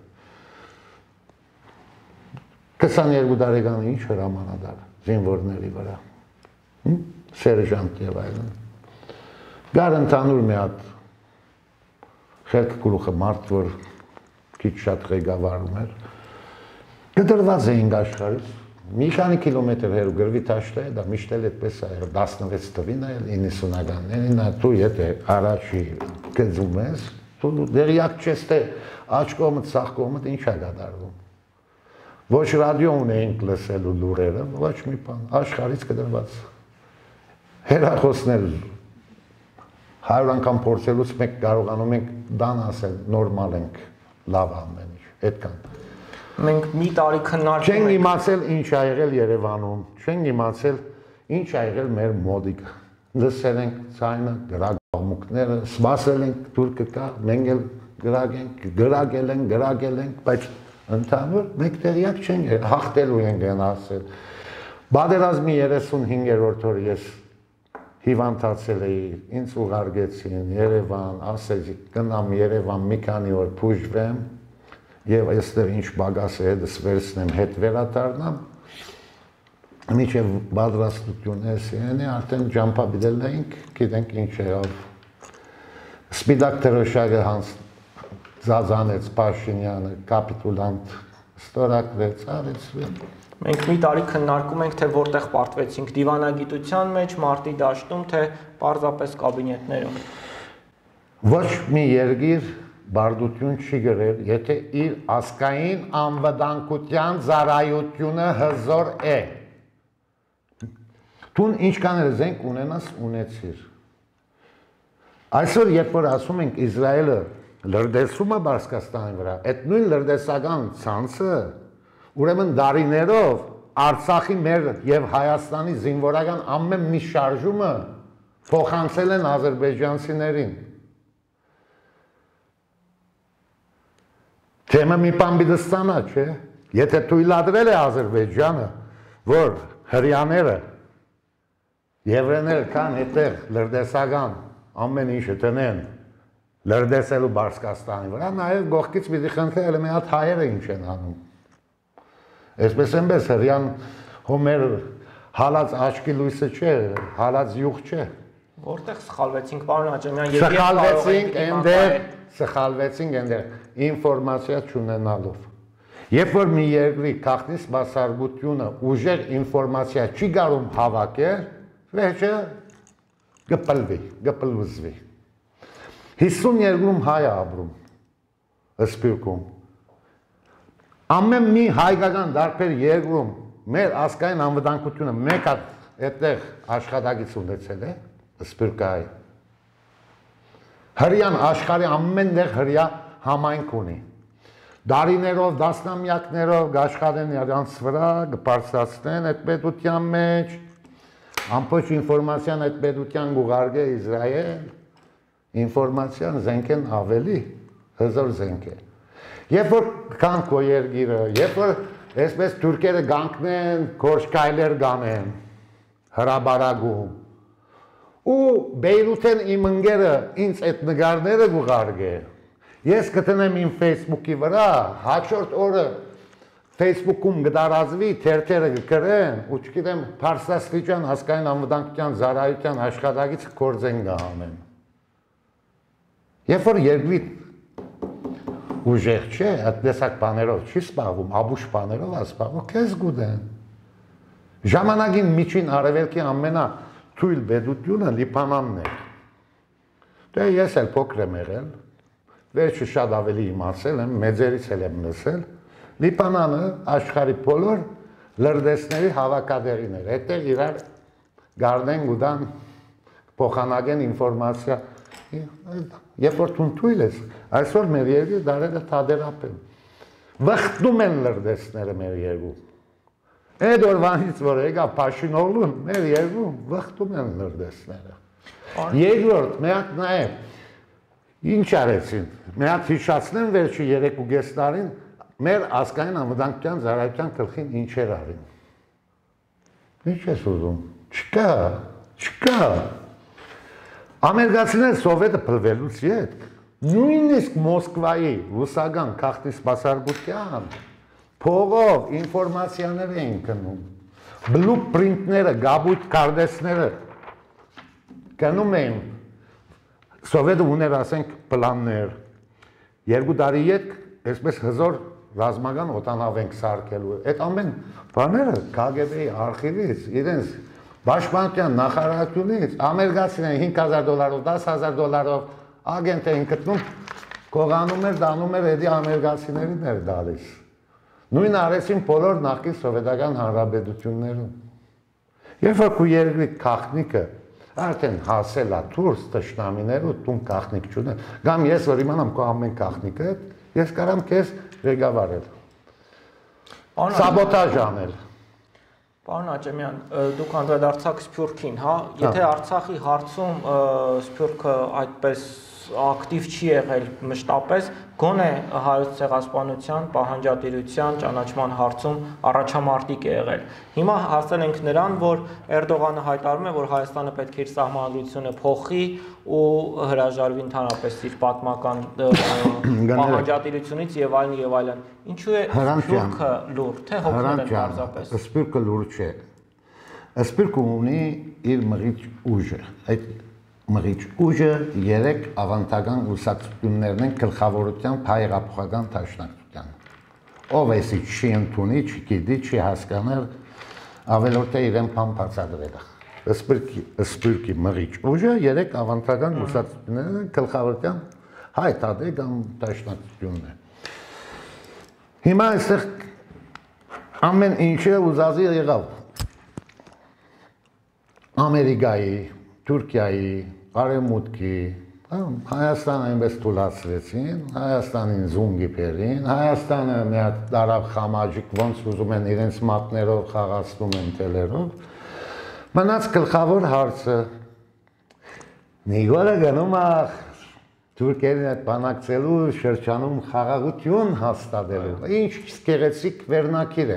քսաներկու տարեկան ինչ հրամանադար, զինվորների վրա, սերժանտ և այլն, գար ընդանուր մի հատ խելք գլուխը մարդ, որ քիչ շատ ղեկավարում էր, գդրված էինք աշխարհից, մի քանի կիլոմետր հեռու գրվի Տաշտը, դա միշտ էլ այդպես է եղել, տասնվեց թվին է, իննսունականներին, դու եթե առաջի գծում ես, դու դերյակ չես թե աջ կողմդ, սաղ կողմդ ինչ է կատարվում։ Ոչ ռադիո ունեինք լսելու լուրերը, ոչ մի բան, աշխարհից կդրված հեռախոսներ հարյուր անգամ փորձելուց մեկ կարողանում ենք դան ասել, նորմալ ենք, լավ ամեն ինչ, այդքան։ Մենք մի տարի քննարկում ենք։ Չենք իմացել ինչ ա եղել Երևանում, չենք իմացել ինչ ա եղել մեր մոդիկ։ Լսել ենք ցայնը, գրագաղմուկները, սպասել ենք թուրքը կա, մենք էլ գրագենք, գրագել ենք, գրագել ենք, բայց ընդհանուր մեկ տեղյակ չենք եղել, հաղթելու ենք են ասել։ Պատերազմի երեսունհինգերորդ օր ես հիվանդացել էի, ինձ ուղարկեցին Երևան, ասեցի գնամ Երևան մի քանի օր փուժվեմ եւ այստեղ ինչ բագաս է հետս վերցնեմ, հետ վերադառնամ, մինչեւ պատրաստություն էսի, արդեն ջամփաբիդել էինք, գիտենք ինչ եղավ։ Սպիտակ դրոշակը հանց զազանեց Փաշինյանը, կապիտուլանտ ստորագրեց, արեց։ Մենք մի տարի քննարկում ենք, թե որտեղ պարտվեցինք դիվանագիտության մեջ, մարտի դաշտում, թե պարզապես կաբինետներում։ Ոչ մի երկիր բարդություն չի գրել, եթե իր ազգային անվտանգության ծառայությունը հզոր է։ Տուն ինչքան էլ զենք ունենաս, ունեցիր։ Այսօր երբ որ ասում ենք Իսրայելը լրդեսում է Բարսկաստանի վրա, այդ նույն լրդեսական ցանցը ուրեմն դարիներով Արցախի մեր եւ Հայաստանի զինվորական ամեն մի շարժումը փոխանցել են ադրբեջանցիներին։ Թեմը մի բան պիտի ստանա, չէ՞։ Եթե թույլատրել է Ադրբեջանը, որ հրյաները եվրեները կան այդտեղ լրդեսական ամեն ինչը տնեն լրդեսելու Բարսկաստանի վրա, նաև գողքից պիտի խնդրել մի հատ հայերը ինչ են անում։ Այսպես այնպես հրյան հոմեր հալած աչքի լույսը չէ, հալած յուղ չէ։ Որտեղ սխալվեցինք, պարոն Աճեմյան, սխալվեցինք այնտեղ, սխալվեցինք այնտեղ ինֆորմացիա չունենալով։ Երբ որ մի երկրի քաղաքնի սպասարկությունը ուժեղ ինֆորմացիա չի կարող հավաքել, վերջը գպլվի, գպլվզվի։ հիսուն երկրում հայ է ապրում, Սփյուռքում։ Ամեն մի հայկական դարբեր երկրում մեր ազգային անվտանգությունը մեկ հատ այդտեղ աշխատակից ունեցել է, Սփյուռքահայ։ Հրյան աշխարհի ամենտեղ հրյա համայնք ունի։ Դարիներով, դասնամյակներով գաշխատեն իրանց վրա, կբարձրացնեն այդ պետության մեջ, ամբողջ ինֆորմացիան այդ պետության գուղարկե Իսրայել, ինֆորմացիան զենքեն ավելի հզոր զենք է։ Երբ որ կան քո երկիրը, երբ որ այսպես թուրքերը գանկնեն, կորշկայլեր գանեն, հրաբարագում, ու Բեյրութեն իմ ընկերը ինձ այդ նկարները գուղարկե, ես կտնեմ իմ Facebook-ի վրա, հաջորդ օրը Facebook-ում կդարածվի, թերթերը կգրեն, ու չգիտեմ, Փարսաստիճան ազգային անվտանգության ծառայության աշխատակից գործեն կհանեն։ Երբ որ երկրի ուժեղ չէ, այդ տեսակ բաներով չի սպառվում, աբուշ բաներով է սպառվում, քեզ գուտեն։ Ժամանակին միջին արևելքի ամենա թույլ պետությունը Լիբանանն է։ Դե ես էլ փոքր եմ եղել, վերջը շատ ավելի իմացել եմ, մեծերից էլ եմ լսել, Լիբանանը աշխարհի բոլոր լրտեսների հավաքատեղին էր, այդտեղ իրար գարնեն գուտան փոխանակեն ինֆորմացիա, երբ որ դու թույլ ես, այսօր մեր երկրի դարերը թադերապ են, վխտում են լրտեսները մեր երկրում, այդ օրվանից որ եկա Փաշինօղլուն, մեր երկրում վխտում են լրտեսները, երկրորդ մի հատ նաև, ինչ արեցին, մի հատ հիշացնեմ վերջի երեկուկես տարին, մեր ազգային անվտանգության ծառայության գլխին ինչեր արին։ Ինչ ես ուզում, չկա, չկա։ Ամերիկացիները սովետը փլվելուց ետ, նույնիսկ Մոսկվայի ռուսական քաղաքնի սպասարկության փողով ինֆորմացիաներ էին գնում, բլուփրինտները, գաբույտ կարդեսները գնում էին, սովետը ուներ ասենք պլաններ, երկու տարի ետ այսպես հզոր ռազմական օտանավ ենք սարքելու, այդ ամեն բաները K G B-ի արխիվից, իրենց Պաշտպանության նախարարությունից ամերիկացիները հինգ հազար դոլարով, դաս հազար դոլարով ագենտ էին գտնում, կողանում էր, դանում էր, էդի ամերիկացիներին էր դալիս։ Նույնը արեցին բոլոր նախկին սովետական հանրապետություններում։ Երբ որ քո երկրի քաղաքնիկը արդեն հասել է դուրս թշնամիներու տուն քաղաքնիկ չունեն, կամ ես որ իմանամ քո ամեն քաղաքնիկը, ես կարամ քեզ ղեկավարել։ Սաբոտաժ անել։ Պարոն Աճեմյան, դուք անդրադարձաք Սփյուռքին, հա, եթե Արցախի հարցում Սփյուռքը այդպես ակտիվ չի եղել մշտապես, գոնե հայոց ցեղասպանության, պահանջատիրության, ճանաչման հարցում առաջամարտիկ է եղել։ Հիմա հասել ենք նրան, որ Էրդողանը հայտարարում է, որ Հայաստանը պետք է իր սահմանադրությունը փոխի ու հրաժարվի ընդհանրապես իր պատմական պահանջատիրությունից եւ այլն եւ այլն։ Ինչու է Սփյուռքը լուր, թե հոգնել են պարզապես։ Սփյուռքը լուր չէ։ Սփյուռքը ունի իր մղիչ ուժը։ Այդ մղիչ ուժը երեք ավանդական ուսակցություններն են գլխավորության հայեղափոխական դաշնակցության։ Ով էսի չի ընդունի, չգիտի, չի հասկանալ, ավելորդ է իրեն բան բացատրել է։ Սփյուռքի մղիչ ուժը երեք ավանդական ուսակցություններն են գլխավորության հայտարարի կամ դաշնակցությունն է։ Հիմա այստեղ ամեն ինչը ուզածի եղավ։ Ամերիկայի, Թուրքիայի, Արևմուտքի, Հայաստանը այնպես թուլացրեցին, Հայաստանին զունգի բերին, Հայաստանը մի հատ դարավ խամաջիկ, ոնց ուզում են իրենց մատներով խաղացնում են տելերով, մնաց գլխավոր հարցը, Նիգորը գնում է թուրքերին այդ բանակցելու շրջանում խաղաղություն հաստատելու, ինչ գեղեցիկ վերնակիր է,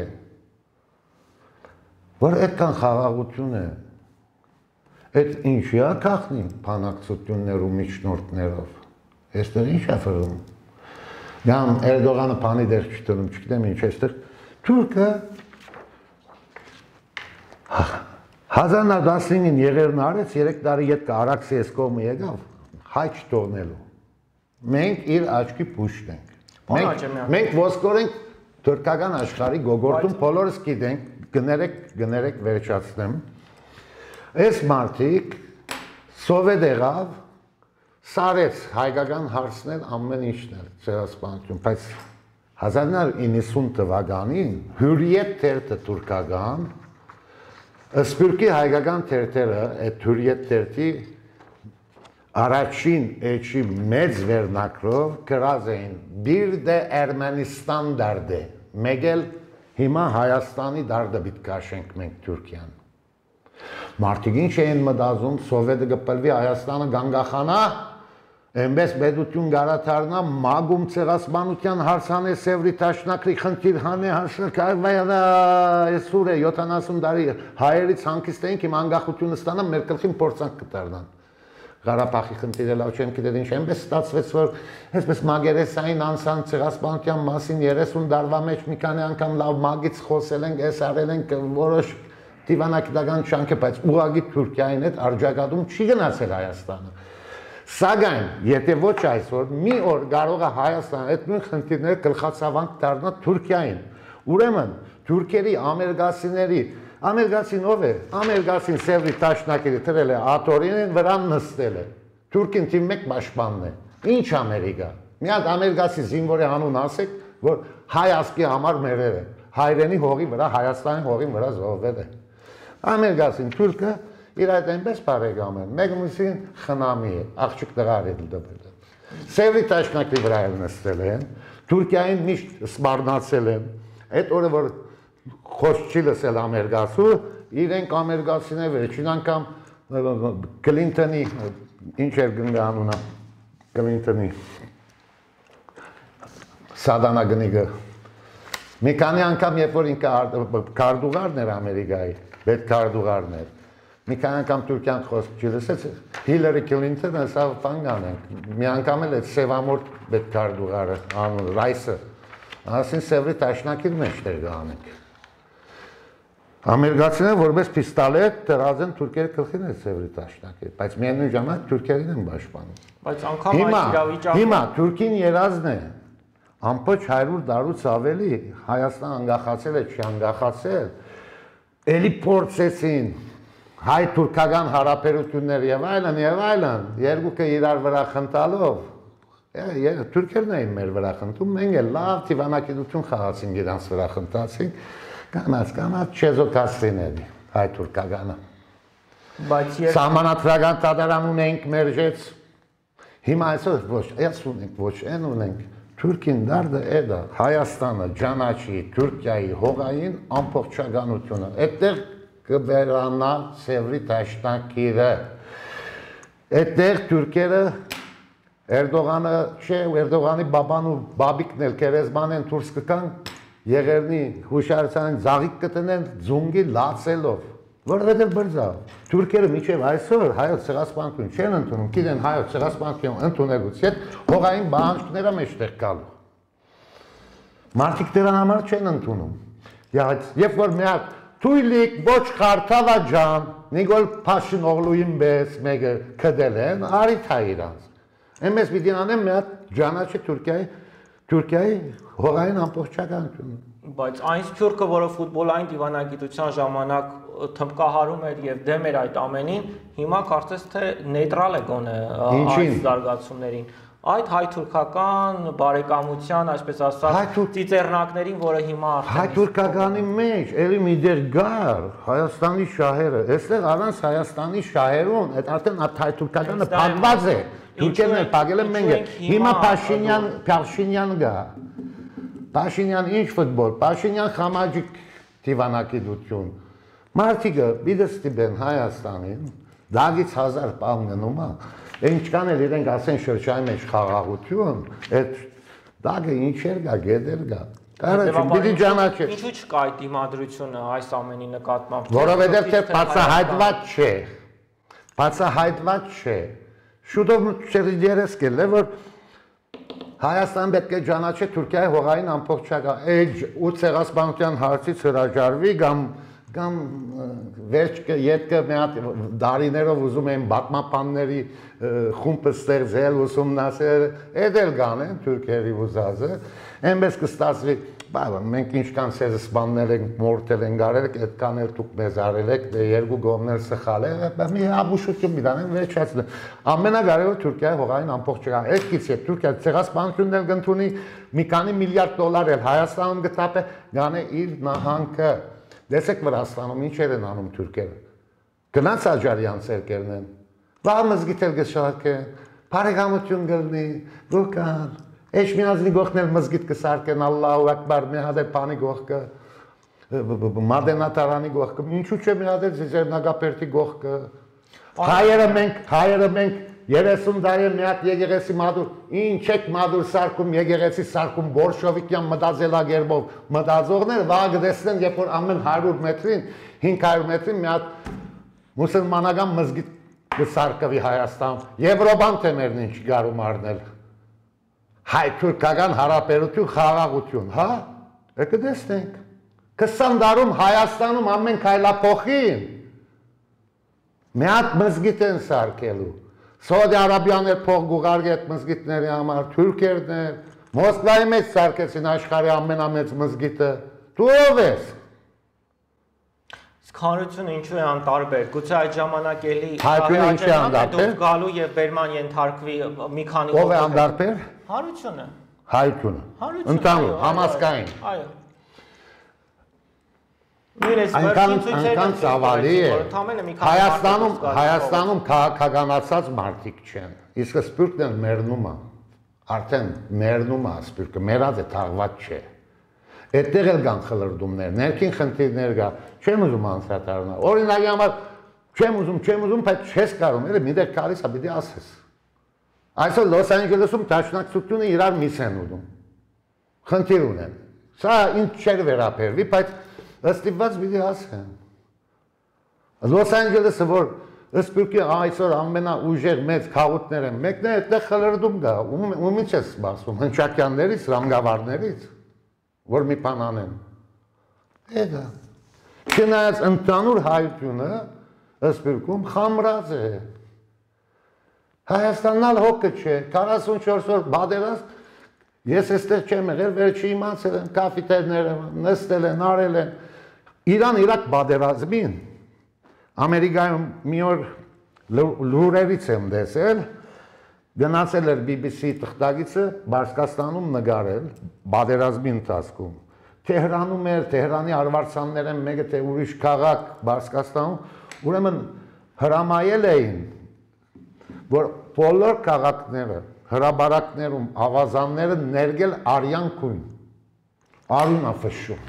որ այդքան խաղաղություն է, այդ ինչի է քաղաքնի բանակցություններ ու միջնորդներով, այստեղ ինչ է ֆրում, կամ Էրդողանը բանի դեր չտնում, չգիտեմ ինչ, այստեղ թուրքը հազար նոր տասնինին եղերն արեց, երեք տարի ետ կա Արաքսի ես կողմը եկավ, հայ չթողնելու, մենք իր աչքի պուշտ ենք, մենք ոսկոր ենք թուրքական աշխարհի գոգորտում, բոլորս գիտենք, գներեք, գներեք վերջացնեմ, Այս մարդիկ սովետ եղավ, սարեց հայկական հարցնել ամեն ինչն էր ցեղասպանություն, բայց հազար նոր իննսուն թվականին Հյուրիետ թերթը թուրքական, Սփյուռքի հայկական թերթերը այդ Հյուրիետ թերթի առաջին էջի մեծ վերնակրով գրած էին Բիրդե Էրմենիստան դարդե, մեկ էլ հիմա Հայաստանի դարդը պիտի քաշենք մենք Թուրքիան։ Մարդիկ ինչ էին մտածում, Սովետը կպլվի Հայաստանը գանգախանա, այնպես պետություն գարաթարնա, մագում ցեղասպանության հարցանե Սևրի տաշնակրի խնդիր հանե հասկայվայա այսուր է յոթանասուն տարի հայերից հանգիստ էինք իմ անկախությունը ստանա մեր գլխին փորձանք կտարնան։ Ղարաբաղի խնդիրը լավ չեմ գիտել ինչ այնպես ստացվեց որ այսպես մագերեսային անսան ցեղասպանության մասին երեսուն տարվա մեջ մի քանի անգամ լավ մագից խոսել ենք, այս արել ենք որոշ դիվանագիտական շանք է, բայց ուղղակի Թուրքիային հետ արձակատում չի գնացել Հայաստանը։ Սակայն, եթե ոչ այսօր, մի օր կարող է Հայաստանը այդ նույն խնդիրները գլխացավանք դառնա Թուրքիային։ Ուրեմն, թուրքերի, ամերիկացիների, ամերիկացին ով է, ամերիկացին Սևրի տաշնակիրը թրել է աթորին վրան նստել է, թուրքին թիվ մեկ պաշտպանն է, ինչ Ամերիկա, մի հատ ամերիկացի զինվորի անուն ասեք, որ հայ ազգի համար մերել է, հայրենի հողի վրա, Հայաստանի հողի վրա զոհվել է, ամերիկացին թուրքը իր այդ այնպես բարեկամ են, մեկ մյուսին խնամի է, աղջիկ տղար է դպել է, Սևրի տաշնակի վրա էլ նստել են, Թուրքիային միշտ սպառնացել են, այդ օրը որ խոս չի լսել ամերիկացու, իրենք ամերիկացին է վերջին անգամ Կլինտոնի, ինչ էր գնգա անունը, Կլինտոնի, Սադանագնիգը, մի քանի անգամ երբ որ ինքը կարդուղարն էր Ամերիկայի, պետ կարդուղարն էր, մի քանի անգամ Թուրքիան խոսք չի լսեց, Հիլարի Քլինտոնը սա բան անենք, մի անգամ էլ այդ սևամորթ պետ կարդուղարը անուն Ռայսը, ասին Սևրի տաշնակիր մեջտեղ գանենք։ Ամերիկացիները որպես պիստոլետ դրած են թուրքերի գլխին այդ Սևրի տաշնակիր, բայց միևնույն ժամանակ թուրքերին են պաշտպանում։ Բայց անգամ այդ իրավիճակը հիմա Թուրքին երազն է, ամբողջ հարյուր տարուց ավելի Հայաստան անկախացել է, չի անկախացել, էլի փորձեցին հայ-թուրքական հարաբերություններ եւ այլն եւ այլն, երկուքը իրար վրա խնդալով, թուրքերն էին մեր վրա խնդում, մենք էլ լավ դիվանագիտություն խաղացինք իրանց վրա խնդացինք, կանած կանած չեզոքասիների հայ-թուրքականը։ Բայց Սահմանադրական դատարան ունենք մերժեց, հիմա այսօր ոչ այս ունենք, ոչ այն ունենք, Թուրքին դարդը էդա, Հայաստանը ջանաչի Թուրքիայի հողային ամբողջականությունը, այդտեղ կվերանա Սևրի տաշնակիրը, այդտեղ թուրքերը Էրդողանը չէ, Էրդողանի բաբան ու բաբիկն էլ կերեզման են դուրս կգան, եղերնի հուշարձանին զաղիկ կտնեն ձունգի լացելով, որովհետև բրձա, թուրքերը մինչև այսօր հայոց ցեղասպանություն չեն ընդունում, գիտեն հայոց ցեղասպանություն ընդունելուց հետ հողային բանջարները մեջտեղ գալու։ Մարդիկ դրան համար չեն ընդունում։ Երբ որ մի հատ թույլիկ ոչ խարթավա ջան, Նիկոլ Փաշինօղլուին պես մեկը քդել են, արի թա իրանց։ Էմես պիտի անեմ մի հատ ջանաչի Թուրքիայի Թուրքիայի հողային ամբողջականությունը։ Բայց այն Սփյուռքը, որը ֆուտբոլային դիվանագիտության ժամանակ թմբկահարում էր եւ դեմ էր այդ ամենին, հիմա կարծես թե նեյտրալ է գոնե այս զարգացումներին։ Այդ հայ-թուրքական բարեկամության, այսպես ասած, ծիծեռնակներին, որը հիմա հայ-թուրքականի մեջ էլի մի դեր գար Հայաստանի շահերը, այստեղ առանց Հայաստանի շահերուն, այդ արդեն հայ-թուրքականը փակված է, թուրքերն էլ փակել են մենք, հիմա Փաշինյան, Փաշինյան գա, Փաշինյան ինչ ֆուտբոլ, Փաշինյան խամաճիկ դիվանագիտություն, մարդիկը պիտի ստիպեն Հայաստանին, դագից հազար պահ գնում է, ինչքան էլ իրենք ասեն շրջանի մեջ խաղաղություն, այդ դագը ինչեր գա, գետեր գա, կարաչին, պիտի ջանաչել։ Ինչու չկա այդ դիմադրությունը այս ամենի նկատմամբ։ Որովհետև թե բացահայտված չէ, բացահայտված չէ, շուտով չերես կել է, որ Հայաստան պետք է ջանաչի Թուրքիայի հողային ամբողջական, էջ ու ցեղասպանության հարցից հրաժարվի կամ կամ վերջ ետքը մի հատ դարիներով ուզում են բատմապանների խումբ ստեղծել, ուսումնասիրել, այդ էլ գանեն թուրքերի ուզածը, այնպես կստացվի, բավական մենք ինչքան սեզը սպաննել ենք, մորթել ենք արել, այդքան էլ դուք մեզ արել եք, դե երկու կողմներ սխալ է, մի ամբուշություն մի դանեն վերջացնել։ Ամենակարևորը Թուրքիայի հողային ամբողջական։ Այդքից է Թուրքիա ցեղասպանությունն էլ կընդունի, մի քանի միլիարդ դոլար էլ Հայաստանում կտապե, գանե իր նահանգը։ Դեսեք Վրաստանում ինչեր են անում թուրքերը։ Գնաց Աջարյան ցերկերն են։ Վաղ մզգիթ էլ կշարքեն, բարեկամություն կլինի, գոքան։ Էջմիածնի գողքներ մզգիթ կսարքեն, Ալլահու ակբար, մի հատ էլ բանի գողքը, Մադենատարանի գողքը, ինչու՞ չէ մի հատ էլ Ձերնագապերտի գողքը։ Հայերը մենք, հայերը մենք երեսուն տարի մի հատ եկեղեցի մադուր, ինչ եք մադուր սարքում, եկեղեցի սարքում բոլշևիկյան մտածելակերպով մտածողներ վաղ կտեսնեն, երբ որ ամեն հարյուր մետրին, հինգ հարյուր մետրին մի հատ մուսուլմանական մզգիթ կսարքվի Հայաստանում, Եվրոպան թե մերն ինչ գարում առնել։ Հայ-թուրքական հարաբերություն, խաղաղություն, հա? Եկե տեսնենք։ քսան տարում Հայաստանում ամեն քայլափոխին մի հատ մզգիթ են սարքելու։ Սաուդի Արաբիան էր փող գուղարկի այդ մզգիթների համար, թուրքերն էր, Մոսկվայի մեջ սարքեցին աշխարհի ամենամեծ մզգիթը։ Դու ով ես։ Հանրությունը ինչու է անտարբեր, գուցե այդ ժամանակ էլի Հայությունը ինչի է անտարբեր, գալու եւ բերման ենթարկվի մի քանի ով է անտարբեր։ Հանրությունը։ Հայությունը։ Ընդհանուր, համասկային։ Այո։ Նույնիսկ Այնքան ցավալի է։ Հայաստանում Հայաստանում քաղաքականացած մարդիկ չեն։ Իսկ սպյուրքն էլ մեռնում է։ Արդեն մեռնում է սպյուրքը, մեռած է, թաղված չէ։ Այդտեղ էլ կան խլրդումներ, ներքին խնդիրներ կա, չեմ ուզում անդրադառնալ։ Օրինակի համար չեմ ուզում, չեմ ուզում, բայց չես կարող, էլի մի դեր գալիս է, պիտի ասես։ Այսօր Լոս Անջելեսում դաշնակցությունը իրար միս են ուտում։ Խնդիր ունեն։ Սա ինձ չէր վերաբերվի, բայց ըստիված պիտի ասեն։ Լոս Անջելեսը, որ սպյուրքի այսօր ամենաուժեղ մեծ քաղաքներ են, մեկն է այդտեղ խլրդում կա, ումից ես սպասում, հնչակյաններից, ռամգավարներից, որ մի բան անեն։ Էդա։ Չնայած ընդհանուր հայությունը սպյուրքում խամրած է։ Հայաստանն ալ հոգը չէ, քառասունչորս օր բادرած ես այստեղ չեմ եղել, վերջի իմացել եմ, կապիտալները նստել են, արել են։ Իրան Իրաք բادرազմին Ամերիկայում մի օր լուրերից եմ տեսել, գնացել էր բի բի սի թղթակիցը Բարսկաստանում նկարել բادرազմի ընթացքում։ Թեհրանում էր, Թեհրանի արվարձաններ են մեկը թե ուրիշ քաղաք Բարսկաստանում, ուրեմն հրամայել էին, որ բոլոր քաղաքները, հրաբարակներում ավազանները ներգել արյան քույն, արյուն افշում։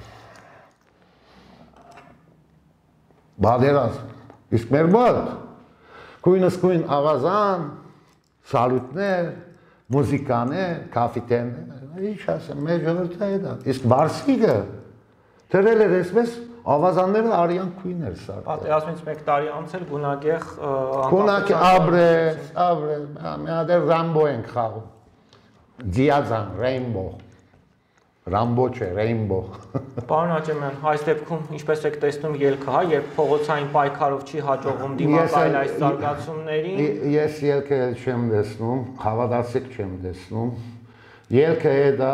Բادرազմ, իսկ մեր մոտ քույնս քույն ավազան, սալուտներ, մուզիկաներ, կաֆիտերներ, ինչ ասեմ, մեր ժողովուրդը է դա։ Իսկ Բարսիկը դրել էր այսպես ավազանները արյան քույներ սարքել։ Պատերազմից մեկ տարի անց էլ գունագեղ Գունագ Աբրես, Աբրես, մի հատ Ռամբո ենք խաղում։ Դիազան, Ռեյնբո։ Ռամբո չէ, Ռեյնբո։ Պարոն Աջեմյան, այս դեպքում ինչպես եք տեսնում ելքը, հա, երբ փողոցային պայքարով չի հաջողվում դիմակայել այս զարգացումներին։ Ես ելքը էլ չեմ տեսնում, հավատացեք չեմ տեսնում։ Ելքը է դա,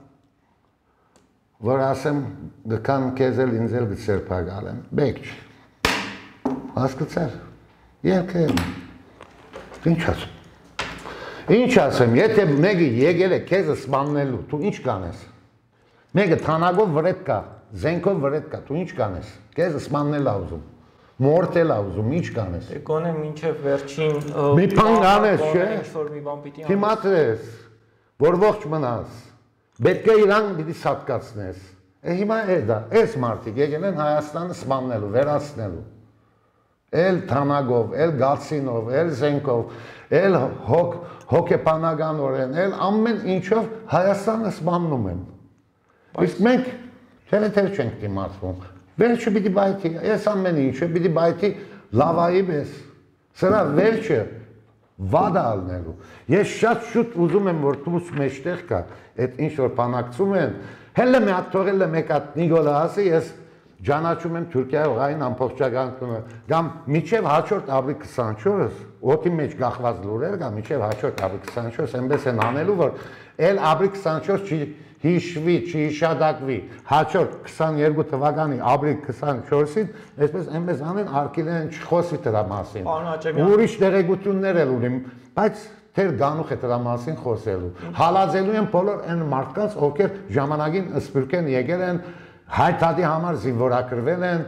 որ ասեմ դքան քեզ էլ ինձ էլ գցերփակալեմ, բեք չի։ Հասկացար։ Ելքը է։ Ինչ ասեմ։ Ինչ ասեմ, եթե մեկը եկել է քեզ սպաննելու, դու ինչ կանես։ Մեկը թանագով վրետ կա, զենքով վրետ կա, դու ինչ կանես։ Քեզ սպաննել ա ուզում։ Մորտել ա ուզում, ինչ կանես։ Դե գոնե մինչև վերջին մի բան կանես, չէ։ Ինչ որ մի բան պիտի անես։ Դիմադրես, որ ողջ մնաս։ Պետք է իրան պիտի սատկացնես։ Է հիմա է դա, այս մարդիկ եկել են Հայաստանը սպաննելու, վերացնելու։ Էլ թանագով, էլ գալցինով, էլ զենքով, էլ հոգ հոգեբանականորեն, էլ ամեն ինչով Հայաստանը սպանում են։ Իսկ մենք թերեթեր չենք դիմացվում։ Վերջը պիտի բայթի, ես ամեն ինչը պիտի բայթի լավայի պես։ Սրա վերջը վադա ալնելու։ Ես շատ շուտ ուզում եմ, որ դուս մեջտեղ կա, այդ ինչ որ բանակցում են, հելը մի հատ թողել է մեկ հատ Նիկոլա ասի, ես ճանաչում եմ Թուրքիայի այն ամբողջականությունը, կամ միջև հաջորդ ապրիլ քսանչորս, օդի մեջ գախված լուրեր կա, միջև հաջորդ ապրիլ քսանչորս, այնպես են անելու, որ էլ ապրիլ քսանչորս չի հիշվի, չհիշադակվի, հաջորդ քսաներկու թվականի ապրիլ քսանչորսին, այսպես այնպես անեն արկիլեն չխոսի դրա մասին։ Ուրիշ տեղեկություններ էլ ունիմ, բայց թեր գանուխ է դրա մասին խոսելու։ Հալածելու են բոլոր այն մարդկանց, ովքեր ժամանակին Սփյուռքեն եկել են, հայտարարի համար զինվորակրվել են,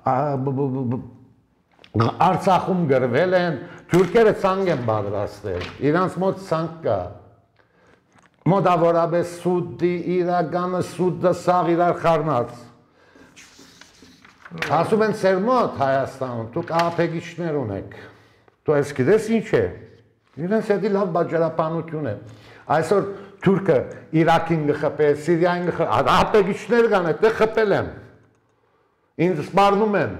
Արցախում գրվել են, թուրքերը ցանկ են պատրաստել, իրանց մոտ ցանկ կա։ Մոտավորապես սուդի իրականը սուդը սաղ իրար խառնած։ Ասում են ծեր մոտ Հայաստանում, դուք ահաբեկիչներ ունեք։ Դու ես գիտես ինչ է։ Իրենց հետի լավ բաժարապանություն է։ Այսօր թուրքը Իրաքին գխփե, Սիրիային գխփե, ահաբեկիչներ կան, այդտեղ խփել են։ Ինձ սպառնում են։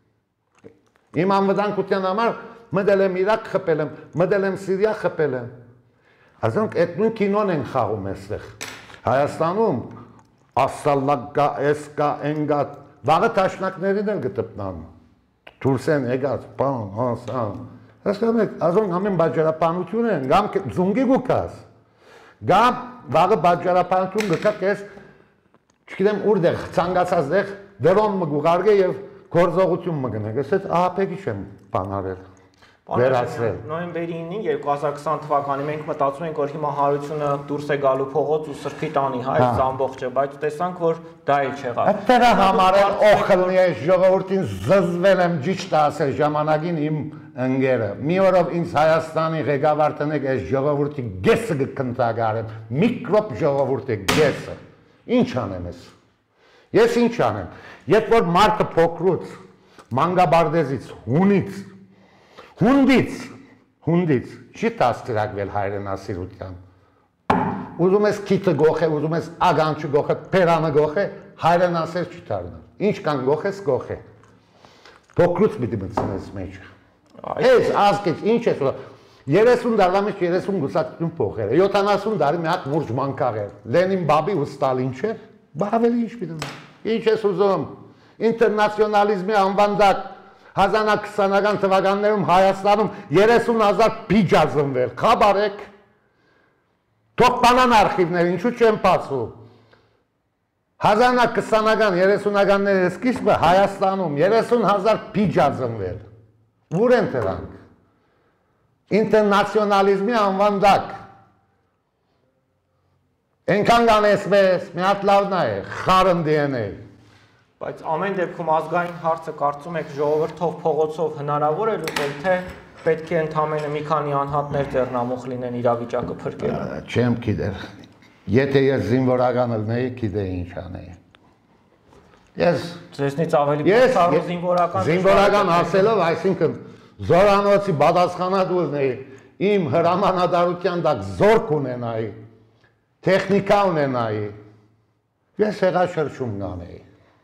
Իմ անվտանգության համար մտել եմ Իրաք խփել եմ, մտել եմ Սիրիա խփել եմ։ Ասենք այդ նույն կինոն են խաղում այստեղ։ Հայաստանում ասալակ կա, էս կա, են կա, վաղը տաշնակներին էլ գտնան։ Դուրս են եկած, բան, ասան։ Հասկանում եք, ասենք ամեն բաժարապանություն են, կամ զունգի գուկաս։ Կամ վաղը բաժարապանություն գկա կես, չգիտեմ ուր դեղ, ցանկացած դեղ դրոն մգուղարգե եւ գործողություն մգնեք։ Ես այդ ահաբեկիչ եմ բան արել։ Վերացրել։ Նոյեմբերի ինին երկու հազար քսան թվականի մենք մտածում ենք, որ հիմա հարությունը դուրս է գալու փողոց ու սրբի տանի, հա, այս ամբողջը, բայց տեսանք, որ դա էլ չեղավ։ Դրա համար էլ օխլնի է ժողովրդին զզվել եմ ճիշտ ասել ժամանակին իմ ընկերը։ Մի օրով ինձ Հայաստանի ղեկավար տնեք այս ժողովրդի գեսը կքննարկեմ, միկրոբ ժողովրդի գեսը։ Ինչ անեմ ես։ Ես ինչ անեմ։ Երբ որ մարդը փոքրուց, մանգաբարդեզից, հունից Հունդից, հունդից, չի տաստրակվել հայրենասիրության։ Ուզում ես քիթը գոխե, ուզում ես ագանչը գոխե, պերանը գոխե, հայրենասեր չի դառնալ։ Ինչ կան գոխես, գոխե։ Փոքրուց պիտի մտցնես մեջ։ Այս ազգից ինչ ես ուզում։ երեսուն տարվա մեջ երեսուն գուսակցություն փոխել է։ յոթանասուն տարի մի հատ մուրջ մանկաղ էր։ Լենին բաբի ու Ստալին չէ։ Բա ավելի ինչ պիտի։ Ինչ ես ուզում։ Ինտերնացիոնալիզմի անվանդակ հազար քսանական թվականներում Հայաստանում երեսուն հազար պիջ ազնվել, խաբարեք, թող բանան արխիվներ, ինչու չեն բացում, հազար քսանական երեսունականների սկիզբը Հայաստանում երեսուն հազար պիջ ազնվել, ուր են դրանք, ինտերնացիոնալիզմի անվանդակ, ենքան կանեսպես, մի հատ լավն է, խարն դի են է, Բայց ամեն դեպքում ազգային հարցը կարծում եք ժողովրդով փողոցով հնարավոր է լուծել, թե պետք է ընդամենը մի քանի անհատներ ձեռնամուխ լինեն իրավիճակը փրկելու։ Չեմ գիտեր։ Եթե ես զինվորական ելնեի, գիտեի ինչ անեի։ Ես ձեզնից ավելի փոխարու զինվորական զինվորական ասելով, այսինքն զորանոցի պատասխանատու ելնեի, իմ հրամանատարության տակ զորք ունենայի, տեխնիկա ունենայի։ Ես հեղաշրջում կանեի։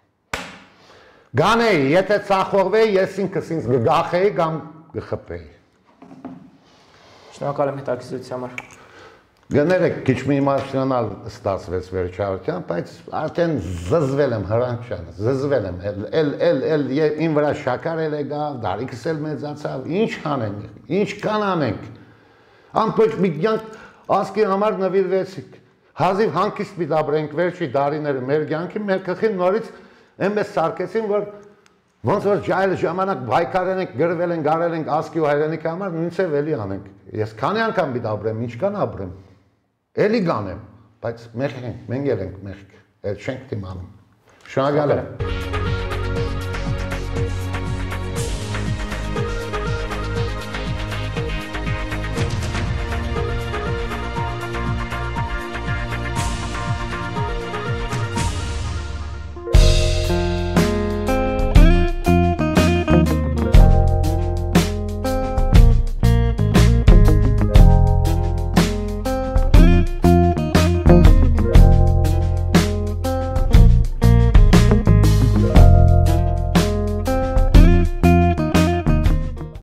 Գանեի, եթե ծախողվեի, ես ինքս ինձ գգախեի կամ գխփեի։ Շնորհակալ եմ հետաքրքրության համար։ Գներեք, քիչ մի իմասիոնալ ստացվեց վերջավորության, բայց արդեն զզվել եմ հրանչան, զզվել եմ, էլ էլ էլ իմ վրա շաքարել եկավ, դարիքս էլ մեծացավ, ինչ անենք, ինչ կան անենք։ Անպոյք մի կյանք ազգի համար նվիրվեցիք։ Հազիվ հանգիստ պիտի ապրենք վերջի դարիները մեր կյանքի, մեր գլխին նորից Էնպես սարկեցին, որ ոնց որ ջայլ ժամանակ բայկարել ենք, գրվել ենք, արել ենք ազգի ու հայրենիքի համար, նույնիսկ էլի անենք։ Ես քանի անգամ պիտի ապրեմ, ինչ կան ապրեմ։ Էլի գանեմ, բայց մեղք ենք, մենք էլ ենք մեղք։ Այդ չենք դիմանում։ Շնորհակալ եմ։